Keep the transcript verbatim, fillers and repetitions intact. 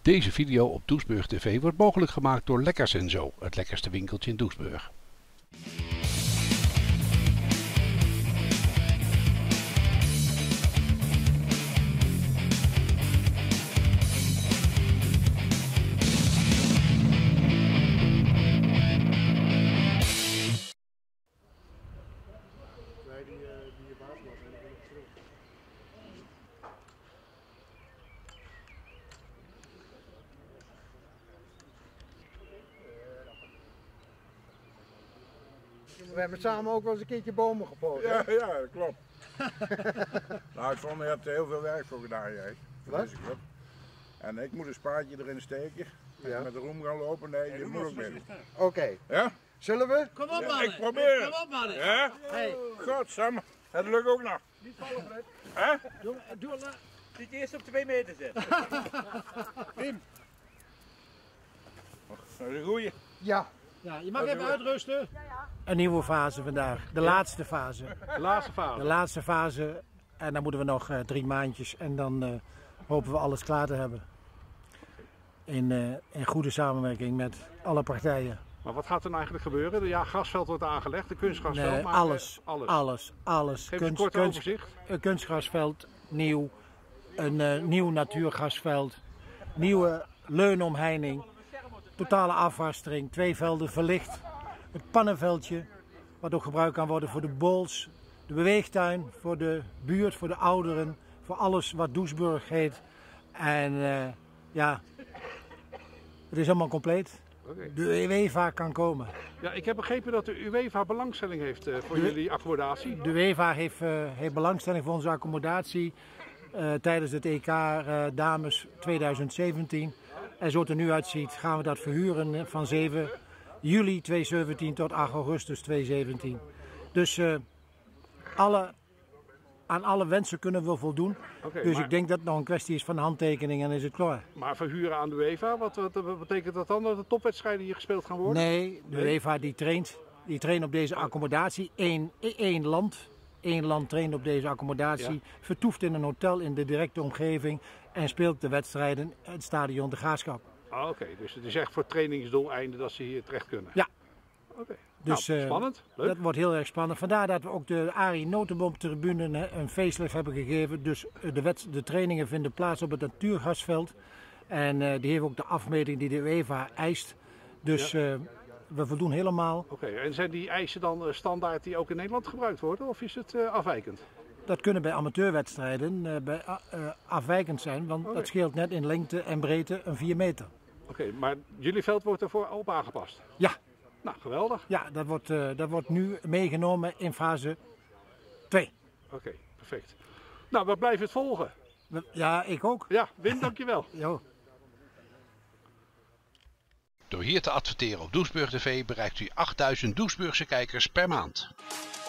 Deze video op Doesburg T V wordt mogelijk gemaakt door Lekkers en Zo, het lekkerste winkeltje in Doesburg. We hebben samen ook wel eens een keertje bomen geplant. Ja, ja, dat klopt. Nou, ik vond je hebt er heel veel werk voor gedaan, jij. Voor Wat? deze club. En ik moet een spaatje erin steken. En Ja. met de roem gaan lopen. Nee, je moet ook mee. Oké, okay. Ja? Zullen we? Kom op, Ja, mannen. ik probeer het. Kom op, mannen. Ja? Hey. Godsamme. Het lukt ook nog. Niet vallen, Fred. Hè? Doe, doe la. Niet eerst op twee meter zitten. Tim. Och, dat is een goeie. Ja. Ja, je mag even uitrusten. Een nieuwe fase vandaag, de laatste fase. De laatste fase. De laatste fase en dan moeten we nog uh, drie maandjes en dan uh, hopen we alles klaar te hebben. In, uh, in goede samenwerking met alle partijen. Maar wat gaat er nou eigenlijk gebeuren? Ja, grasveld wordt aangelegd, de kunstgrasveld. Nee, maar alles, alles. alles, alles. Geef eens een kort overzicht. Een kunstgrasveld, nieuw. Een uh, nieuw natuurgrasveld. Nieuwe leunomheining. Totale afwastering. Twee velden verlicht. Het pannenveldje, wat ook gebruikt kan worden voor de bowls. De beweegtuin, voor de buurt, voor de ouderen. Voor alles wat Doesburg heet. En uh, ja, het is allemaal compleet. Okay. De UEFA kan komen. Ja, ik heb begrepen dat de UEFA belangstelling heeft uh, voor De, jullie accommodatie. De UEFA heeft, uh, heeft belangstelling voor onze accommodatie uh, tijdens het E K uh, Dames twintig zeventien. En zo het er nu uitziet gaan we dat verhuren van zeven juli tweeduizend zeventien tot acht augustus tweeduizend zeventien. Dus uh, alle, aan alle wensen kunnen we voldoen. Okay, dus maar, ik denk dat het nog een kwestie is van handtekening en is het klaar. Maar verhuren aan de UEFA, wat, wat, wat betekent dat dan? Dat de topwedstrijden hier gespeeld gaan worden? Nee, de nee? UEFA die traint, die traint op deze accommodatie. Eén, één land, één land traint op deze accommodatie. Ja. Vertoeft in een hotel in de directe omgeving en speelt de wedstrijden in het stadion De Graafschap. Ah, Oké, okay. Dus het is echt voor trainingsdoeleinden dat ze hier terecht kunnen? Ja. Oké. Okay. Dus, nou, spannend. Leuk. Dat wordt heel erg spannend. Vandaar dat we ook de Arie Notenboom tribune een facelift hebben gegeven. Dus de, wet, de trainingen vinden plaats op het natuurgrasveld. En uh, die heeft ook de afmeting die de UEFA eist. Dus ja. uh, we voldoen helemaal. Oké, okay. En zijn die eisen dan uh, standaard die ook in Nederland gebruikt worden? Of is het uh, afwijkend? Dat kunnen bij amateurwedstrijden uh, bij, uh, afwijkend zijn. Want okay. dat scheelt net in lengte en breedte een vier meter. Oké, okay, maar jullie veld wordt ervoor op aangepast? Ja. Nou, geweldig. Ja, dat wordt, uh, dat wordt nu meegenomen in fase twee. Oké, okay, perfect. Nou, we blijven het volgen. Ja, ik ook. Ja, Wim, dankjewel. Jo. Door hier te adverteren op Doesburg T V bereikt u achtduizend Doesburgse kijkers per maand.